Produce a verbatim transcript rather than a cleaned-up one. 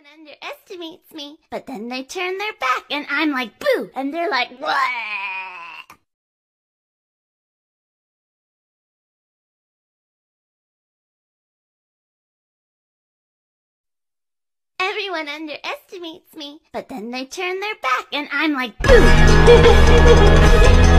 Everyone underestimates me, but then they turn their back and I'm like, boo! And they're like, wah! Everyone underestimates me, but then they turn their back and I'm like, boo!